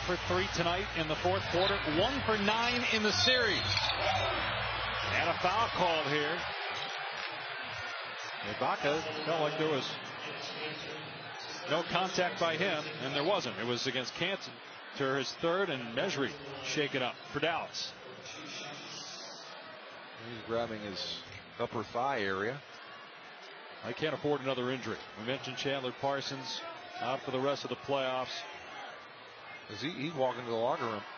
for 3 tonight in the fourth quarter. 1 for 9 in the series. And a foul called here. Ibaka felt like there was no contact by him, and there wasn't. It was against Canton to his third, and Mejri shake it up for Dallas. He's grabbing his upper thigh area. I can't afford another injury. We mentioned Chandler Parsons out for the rest of the playoffs. As he walked into the locker room